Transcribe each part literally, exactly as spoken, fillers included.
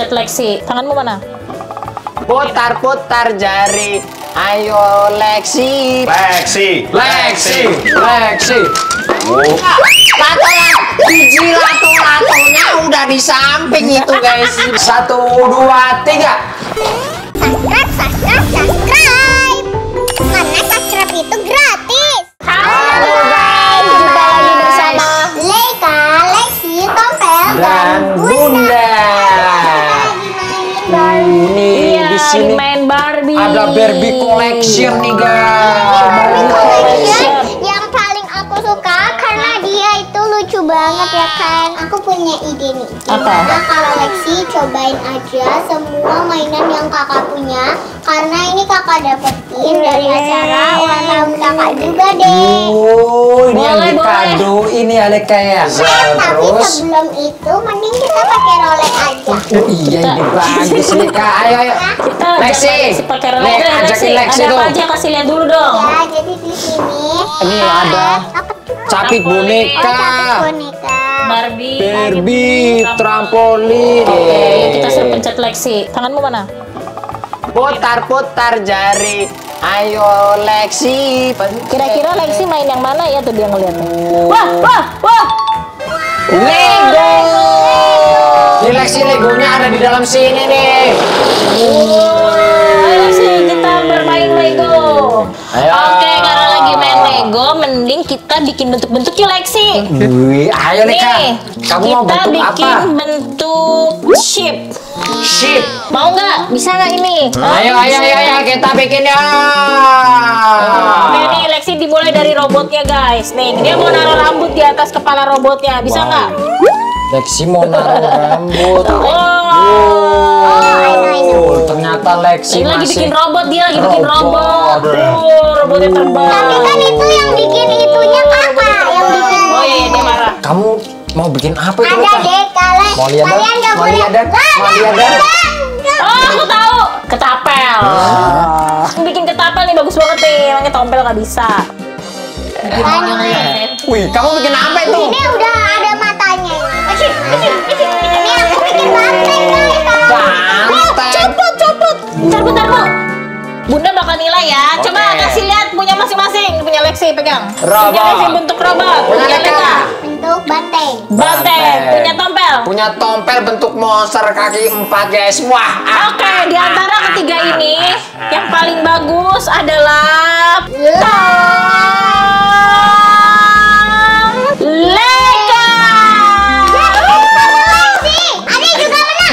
pencet Lexi. Tanganmu mana? Putar-putar jari. Ayo Lexi. Lexi. Lexi. Lexi. Lato biji lato-latonya udah di samping itu guys. Satu, dua, tiga. Subscribe, subscribe, subscribe. Karena subscribe itu gratis. Halo guys, jumpa lagi bersama Leika, Lexi, Tompel, Dan Bunda. Ini Iya, di sini main Barbie. ada Barbie collection nih guys. Barbie collection yang paling aku suka karena dia itu lucu banget ya kan. Aku punya ide nih. Gimana kalau Lexi cobain aja semua mainan yang kakak punya, karena ini kakak dapetin dari acara ulang tahun kakak juga deh. Oh, ini yang Boleh, dikado ini ada kayak. Tapi Terus sebelum itu mending kita pakai Rolex aja. oh iya ini bagus nih kak. Ayo ayo. Kita Lexi. Lexi pakai Rolex. Nih, Lexi, ajakin Lexi ada dong. apa aja kasih lihat dulu dong. Ya, jadi di sini Ini ada apa tuh? capit Oh, boneka. capit boneka. Barbie, Barbie, trampolin. Oke, kita suruh pencet Lexi. Tanganmu mana? Putar-putar jari. Ayo Lexi. Kira-kira Lexi main yang mana ya tuh dia ngeliat. Wah, wah, wah. Lego. Ini Lexi Legonya ada di dalam sini nih. Ayo Lexi, kita bermain Lego. Ayo. Oke, karena lagi main Lego, mending kita bikin bentuk-bentuknya Lexi. Wih, ayo nih kak. Nih, Kamu kita mau bentuk bikin apa? bentuk ship. Ship. Mau nggak? Bisa nggak ini? Ayo ayo ayo ayo kita bikin ya. Oke nih Lexi dimulai dari robotnya guys. Nih dia mau naruh rambut di atas kepala robotnya. Bisa Wow. nggak? Lexi mau naruh rambut. Oh. Oh, ternyata Lexi Ini lagi masih bikin robot, dia lagi bikin robot. Robot. Oh, robotnya terbang. Tapi kan itu yang bikin itunya kakak, yang bikin Oh iya, dia marah. Kamu mau bikin apa itu? ada Kak? deh kalian. Mau lihat Kalian nggak Mau boleh. lihat Dan? Mau lihat Dan? Oh, aku tahu. Ketapel. Bikin ketapel nih bagus banget nih. Namanya tompel nggak bisa. Bikin yang lain. Wih, kamu bikin apa itu? Ini udah ada matanya. Ini aku bikin banteng guys. Banteng. Copot, copot. Bentar, bentar, Bu. Bunda bakal nilai ya. Coba Oke. kasih lihat punya masing-masing. Punya Lexi pegang. Robot. Punya Lexi bentuk robot. Punya Punya Leka. Leka. Bentuk banteng. Banteng. Punya tompel. Punya tompel bentuk monster kaki empat guys. Wah. ah, Oke, di antara ketiga ini yang paling bagus adalah Tom Leka. Ada juga menang.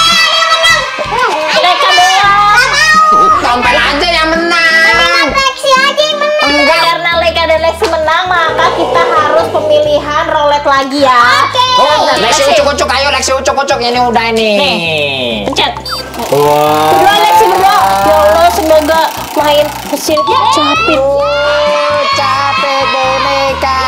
Leka doang. Tompel aja yang menang. Lexi aja yang menang. Enggak. Karena Leka dan Lexi menang, maka kita harus pemilihan roulette lagi ya. Oke. Oh, Lexi ucuk-ucuk, ayo Lexi ucuk-ucuk. Ini udah ini. Nih. Pencet. Wah. Berdua Lexi berdua. Ya Allah, semoga main mesin capit. Oh, capek boneka.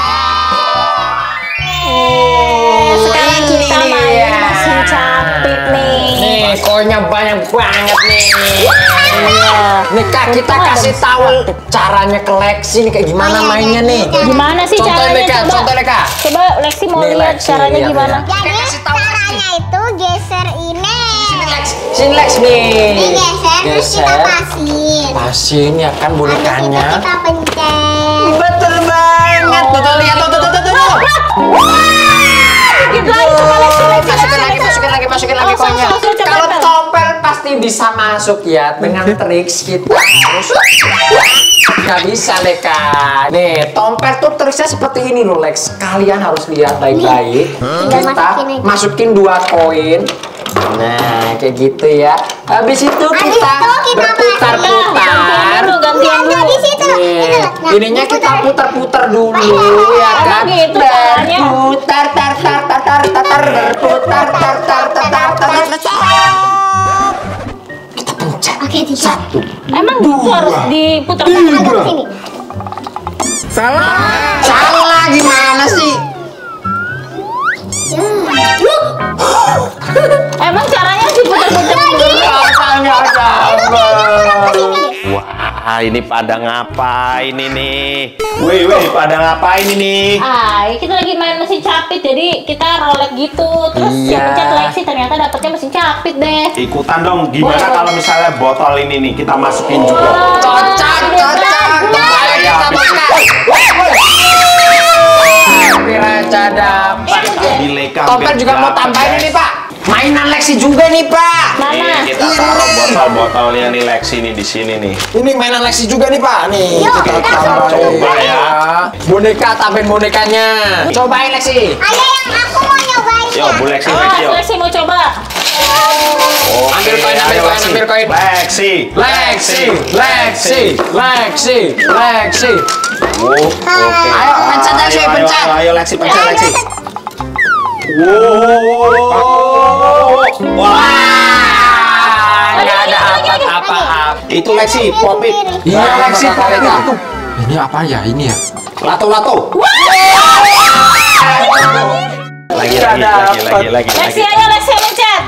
Oh, Sekarang ini kita main dia. mesin capit nih. Nih, koinnya banyak banget nih. Iya. Nih Kak, kita kasih tahu caranya ke Lexi nih kayak gimana Oh, iya, mainnya iya. nih. Gimana sih Contoh caranya? Leka, Coba. contoh Leka. Coba Lexi mau Nih, lihat Lexi, caranya lihat, gimana. lihat. Jadi Kasih tahu, caranya itu geser ini. Sini Lex, sini Lex nih. Ini geser, terus kita pasin. Pasin ya kan Habis itu bonekanya. kita pencet. Betul banget. Betul lihat tuh tuh tuh tuh. tuh. Dikit lagi, coba Lexi, Lexi, Masukin Lexi, lagi, Lexi. masukin lagi, masukin lagi Oh, so, koinnya. so, so, coba, Kalau coba. tompel pasti bisa masuk ya dengan triks kita harus nggak bisa Leka. Nih, tompel tuh triksnya seperti ini loh Lex. Kalian harus lihat baik-baik. Tinggal Kita masukin aja. masukin dua koin. Nah, kayak gitu ya. Habis itu Habis kita itu kita Gantian berputar-putar. dulu, gantian Iya, dulu. di situ. Nih, Itu loh. Nah, ininya kita diputar. putar-putar dulu ya Emang kan. gitu caranya? Berputar tar tar tar tar tar tar berputar tar tar tar tar tar. Kita pencet. Oke, tiga. Emang gitu harus diputar-putar. Agak sini. Salah gimana sih? Emang caranya diputar-putar. Apanya ada? Sini deh. Wah. Ah, ini pada ngapain ini? Wih, wih, pada ngapain ini? Ah, kita lagi main mesin capit, jadi kita roulette gitu. Terus Iya. yang pencet Lexi ternyata dapetnya mesin capit deh. Ikutan dong. Gimana Boleh. kalau misalnya botol ini nih kita masukin juga? Cocok, cocok. Ayo kita buka. Piraca dapat. Di Leka Tompel juga mau dapat, tambahin guys. ini Pak. Mainan Lexi juga nih Pak. Mana? Nih, kita taruh botol-botolnya nih Lexi nih di sini nih. Ini mainan Lexi juga nih Pak. Nih Yuk, kita kita tambahin. coba ya. Boneka, tambahin bonekanya. Cobain Lexi. Ada yang aku mau nyobain Yo, ya. Bu Lexi, Oh, Lexi, yo. Lexi mau coba. Oke, Ambil koin, ambil ayo, koin, Lexi. ambil koin. Lexi, Lexi, Lexi, Lexi, Lexi. Oh, oke. Ayo, pencet, Lexi, Ayo, ayo, pencet. Ayo, ayo, Lexi, pencet Lexi. Wow. Wah, nggak ada apa-apa. Itu Lexi, popit. Iya, Lexi, popit itu. itu. Ini apa ya ini ya? Lato-lato. Lagi, Nggak lagi, lagi, dapet. lagi, lagi, Lexi, lagi. ayo Lexi pencet.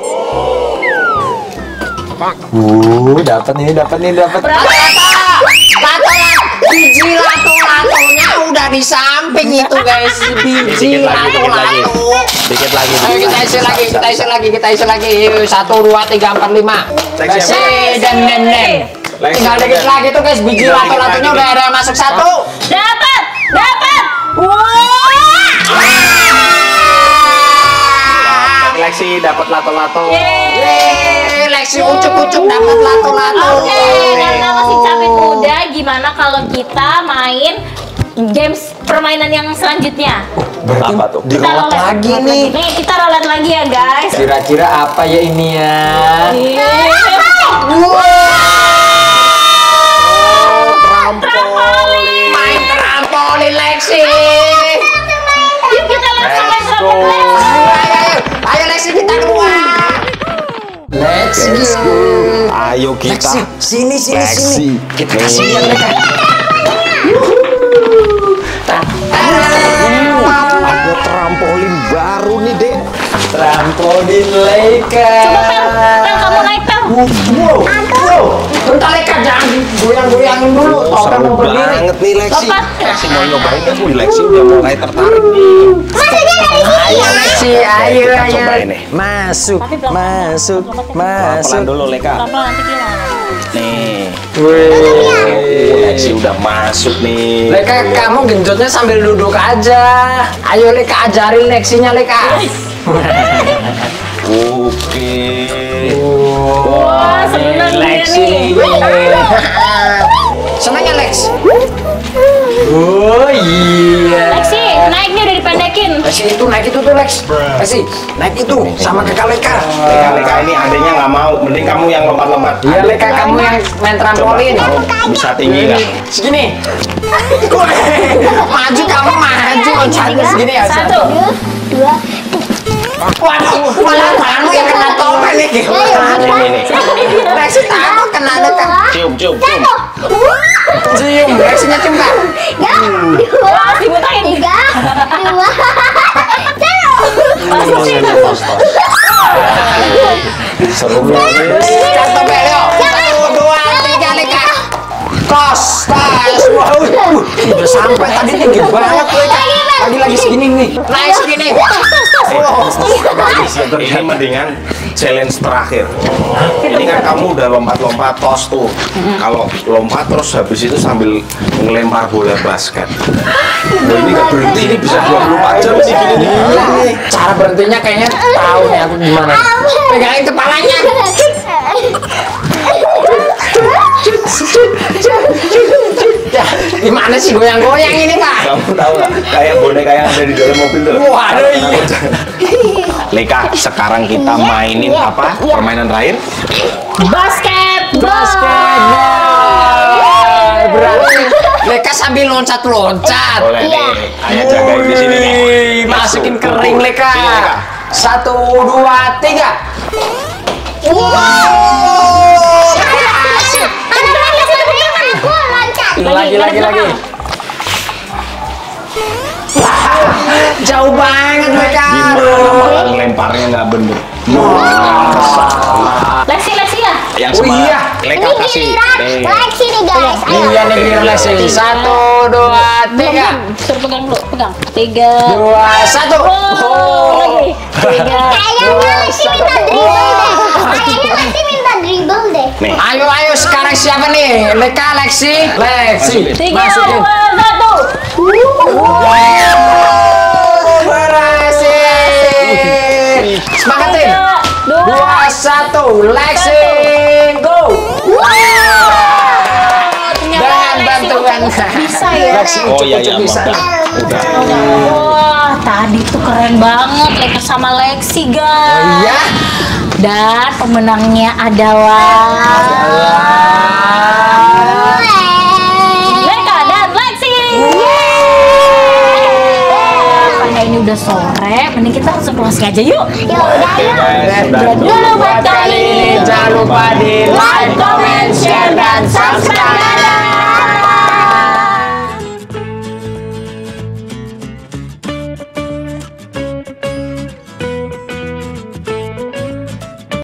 Uh, dapat nih, dapat nih, dapat. Berapa? Lato-lato, biji lato-latonya udah di samping itu guys, biji Dikit lagi, dikit lagi. lato-lato. Dikit lagi. Ayo kita isi lagi, kita isi lagi, kita isi lagi. Yuk, satu, dua, tiga, empat, lima. Lexi, Lexi dan den den. Lexi, Tinggal dikit den. lagi tuh guys, biji Tinggal dikit lato-latonya lagi udah nih. ada yang masuk satu. Dapat, dapat. Wah. Dapat Lexi, dapat lato-lato. Yeay, Lexi ucuk-ucuk dapat lato-lato. Oke, karena mesin capit udah, gimana kalau kita main games permainan yang selanjutnya? Apa tuh? Di roulette roulette lagi nih. Nih, kita roulette lagi ya, guys. Kira-kira apa ya ini ya? Trampolin. Main trampolin Lexi. Yuk kita langsung main Let's go. trampolin. Ayo, ayo, ayo Lexi kita keluar. Lexi. Ayo kita. Lexi, sini sini Lexi. sini. Kita kasih Nih. lihat mereka. Ada trampolin baru nih, Dek. Trampolin Leka. Coba Pel, Pel kamu naik Pel. Wow, wow. Bentar Leka, jangan goyang-goyangin dulu. Oh, Tompel seru mau berdiri. banget nih Lexi. Lompat. Lexi mau nyobain kan? Wih, Lexi udah mulai tertarik nih. Masuknya dari sini Ayo ya. Lexi, ayo kita ayo. cobain nih. Masuk, Tapi pelan-pelan. masuk, Pelan-pelan. masuk. Pelan dulu, Leka. Pelan-pelan nanti gimana? Nih. Wih. Lexi udah masuk nih. Leka, kamu genjotnya sambil duduk aja. Ayo Leka, ajarin Lexinya Leka. Oke. Wah, seneng dia Lexi. nih. Senang ya Lex? Oh iya. Lexi, naiknya udah dipendekin. Lexi itu naik itu tuh Lex. Lexi naik itu sama kakak Leka. Leka, Leka ini adanya nggak mau. Mending kamu yang lompat-lompat. Iya Leka, kamu yang main Coba, trampolin. kamu bisa tinggi nggak? Segini. Maju kamu maju loncatnya segini ya. Satu. Dua. Waduh, malah kamu yang kena Tompel nih gimana? Ini, ini. Lexi takut kena Leka. Cium, cium, cium. Cium, Lexinya cium kak. Ya. Dua. Wah, dimutahin. Tiga. Dua. Satu. Masukin. Tos, tos. Seru banget. Cat Tompel yuk. Satu, dua, tiga Leka. Kos, tas. Wow, udah sampai tadi tinggi banget Leka. Lagi lagi segini nih. Naik segini. Ini mendingan challenge terakhir. Ini kan kamu udah lompat-lompat tos tuh. Kalau lompat terus habis itu sambil ngelempar bola basket. Nah, ini nggak berhenti, ini bisa dua puluh empat jam sih gini nih. Iya nih. Cara berhentinya kayaknya tahu nih aku gimana. Pegangin kepalanya. Ya, gimana sih goyang-goyang ini Pak? Kamu tahu nggak? Kayak boneka yang ada di dalam mobil tuh. Waduh, iya. Leka, sekarang kita mainin apa? Permainan terakhir? Basketball. Basketball. Berarti Leka sambil loncat-loncat. Boleh nih. Ayah jagain di sini nih. Wih, masukin kering Leka. Sini, Leka. Satu, dua, tiga. Lagi, lagi, lagi. Jauh banget mereka. Gimana malah ngelemparnya nggak bener? Lexi, Lexi ya. Yang Oh semangat. iya. Leka Ini kasih Lexi. giliran Nih. Lexi nih guys. Ayo. Iya nih giliran Lexi. Satu, dua, tiga. Suruh pegang dulu, pegang. Tiga. Dua, satu. Oh, lagi. Tiga. Kayaknya Lexi minta dribble deh. Kayaknya Lexi minta dribble deh. Nih. Ayo, ayo sekarang siapa nih? Leka, Lexi, Lexi. Tiga, Masukin. dua, satu. Berhasil. Semangatin. Tiga, dua, Dua, satu. Lexi, go. Dengan bantuan bisa ya. Lexi Oh iya iya, cukup bisa. udah. Wah, tadi tuh keren banget Leka sama Lexi, guys. Iya. Dan pemenangnya adalah Leka dan Lexi. Karena ini udah sore, mending kita langsung kelasnya aja yuk. Ya udah Oke yuk. guys, udah. Dan Dulu buat kali ini. Jangan lupa di